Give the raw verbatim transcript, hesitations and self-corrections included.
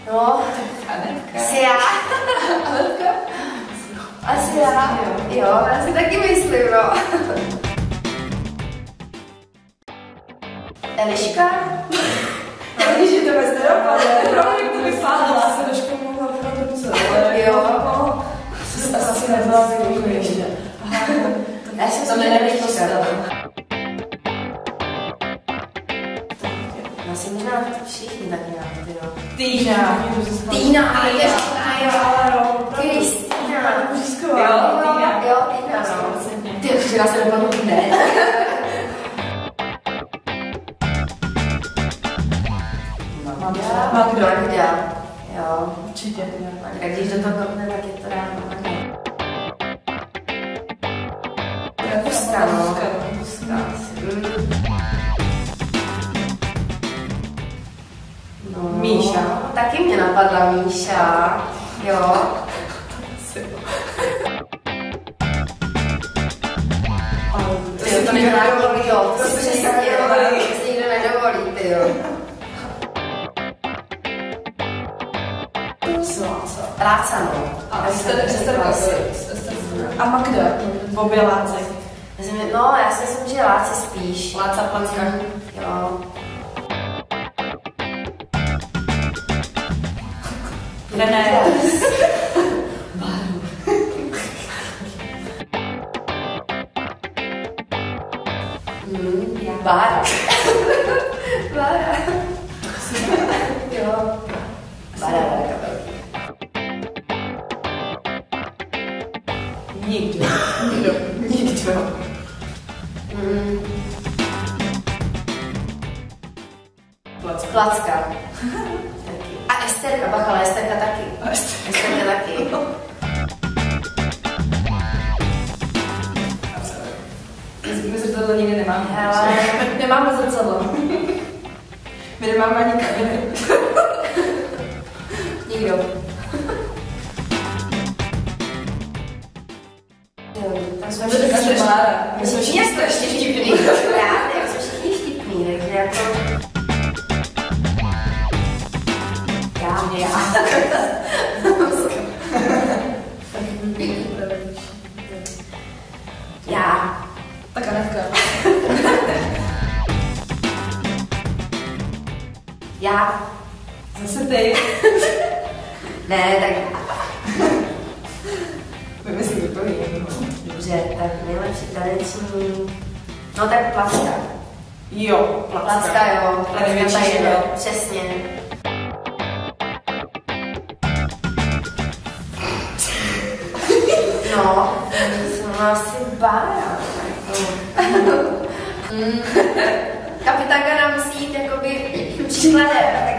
No, asi já. Asi já. Jo, já si taky myslím, no. Eliška? Když je to bez nedopadne, jak to vyfádala, se trošku mohla prodrucet, ale jo. Asi nebyla využiju ještě. Já jsem to Eliška. Já si možná všichni tak nějak, ty jo. Týna. Týna, jo. Kristýna. Jo, Týna. Jo, Týna, no. Ty, včera se dopadlo ne. Magda. Magda. Jo. Určitě. Magda, když do toho kopne, tak je to ráno Magda. Puska, no. Puska. No. Míša. Taky mě napadla Míša. Jo. Ty jo, to nikdo nedovolí, jo. To si nikdo nedovolí, to si nikdo nedovolí, ty jo. Láca, no. A Esterka. A Magda. Obě Láci. No, já si myslím, že Láci spíš. Láca Placka. Jo. René. Bára. Bára. Jo. Bára, Bára. Nikdo. Nikdo. Nikdo. Mm. Placka. Placka. A Esterka, bacha, ale Esterka taky. A Esterka. Esterka taky. My se tohle nikdy nemáme. Hele. Nemáme zrcadlo. My nemáme ani kabiny. Nikdo. Tak jsme byli každý Mára. My jsme všichni strašně vtipný. Já, jak jsme všichni vtipný, takže jako... Já, já. Já. Tak Anetka. Já. Zase ty. Ne, tak... Vymyslím to jiného. Dobře, tak nejlepší taneční... No tak Placka. Jo, Placka. Placka, jo. Tady větší jde. Přesně. No, jsem asi Bára. Mm. Kapitánka nám musí jít jakoby příkladem, tak